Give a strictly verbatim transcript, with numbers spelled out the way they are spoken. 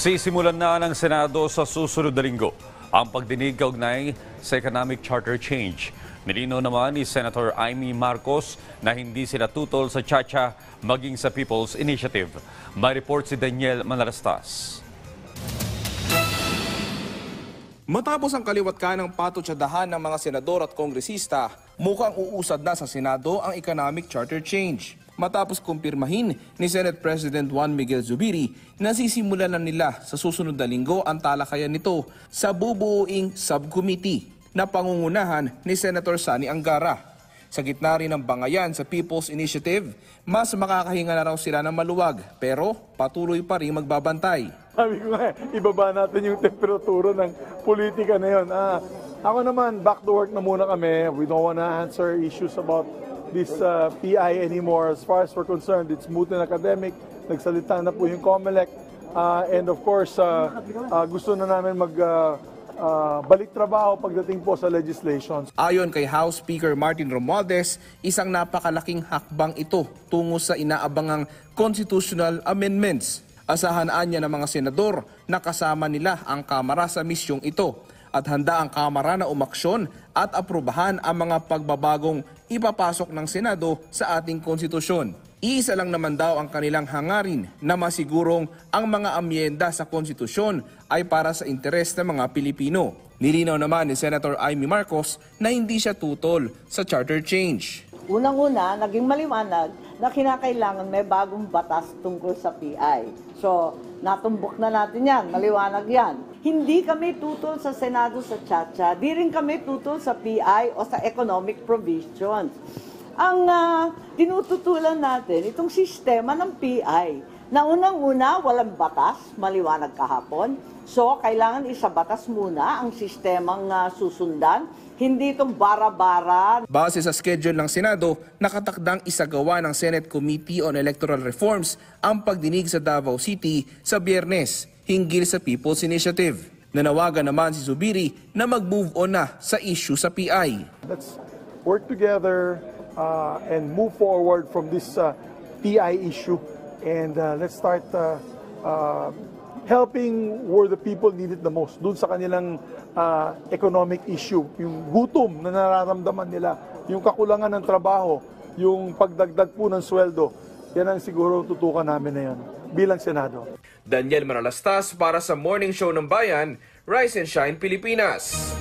Sisimulan na ng Senado sa susunod na linggo ang pagdinig kaugnay sa economic charter change. Nilinaw naman ni Senator Amy Marcos na hindi sila tutol sa Chacha maging sa People's Initiative. May report si Daniel Manalastas. Matapos ang kaliwat ka ng patutsadahan ng mga senador at kongresista, mukhang uusad na sa Senado ang economic charter change. Matapos kumpirmahin ni Senate President Juan Miguel Zubiri na sisimulan na nila sa susunod na linggo ang talakayan nito sa bubuuing subcommittee na pangungunahan ni Senator Sani Angara. Sa gitna rin ng bangayan sa People's Initiative, mas makakahinga na raw sila ng maluwag pero patuloy pa rin magbabantay. Sabi ko nga, ibaba natin yung temperatura ng politika na yun. Ah, ako naman, back to work na muna kami. We don't want to answer issues about this uh, P I anymore. As far as we're concerned, it's moot and academic. Nagsalita na po yung COMELEC. Uh, and of course, uh, uh, gusto na namin mag... Uh, Uh, balik trabaho pagdating po sa legislation. Ayon kay House Speaker Martin Romualdez, isang napakalaking hakbang ito tungo sa inaabangang constitutional amendments. Asahan niya ng mga senador na kasama nila ang Kamara sa misyong ito at handa ang Kamara na umaksyon at aprubahan ang mga pagbabagong ipapasok ng Senado sa ating konstitusyon. Iisa lang naman daw ang kanilang hangarin na masigurong ang mga amyenda sa konstitusyon ay para sa interes ng mga Pilipino. Nilinaw naman ni Senator Amy Marcos na hindi siya tutol sa charter change. Unang-una, naging maliwanag na kinakailangan may bagong batas tungkol sa P I. So, natumbok na natin yan, maliwanag yan. Hindi kami tutol sa Senado sa Chacha, di rin kami tutol sa P I o sa economic provisions. Ang uh, tinututulan natin, itong sistema ng P I, na unang-una, walang batas, maliwanag kahapon. So, kailangan isabatas muna ang sistemang uh, susundan, hindi itong bara-bara. Base sa schedule ng Senado, nakatakdang isagawa ng Senate Committee on Electoral Reforms ang pagdinig sa Davao City sa Biyernes, hinggil sa People's Initiative. Nanawagan naman si Zubiri na mag-move on na sa issue sa P I. Let's work together uh, and move forward from this uh, P I issue. And uh, let's start uh, uh, helping where the people need it the most. Doon sa kanilang uh, economic issue, yung gutom na nararamdaman nila, yung kakulangan ng trabaho, yung pagdagdag po ng sweldo, yan ang siguro tutukan namin na yan bilang Senado. Daniel Manalastas para sa Morning Show ng Bayan, Rise and Shine Pilipinas.